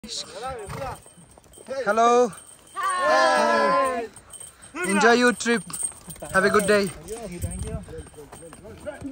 Hello. Hi. Enjoy your trip. Have a good day.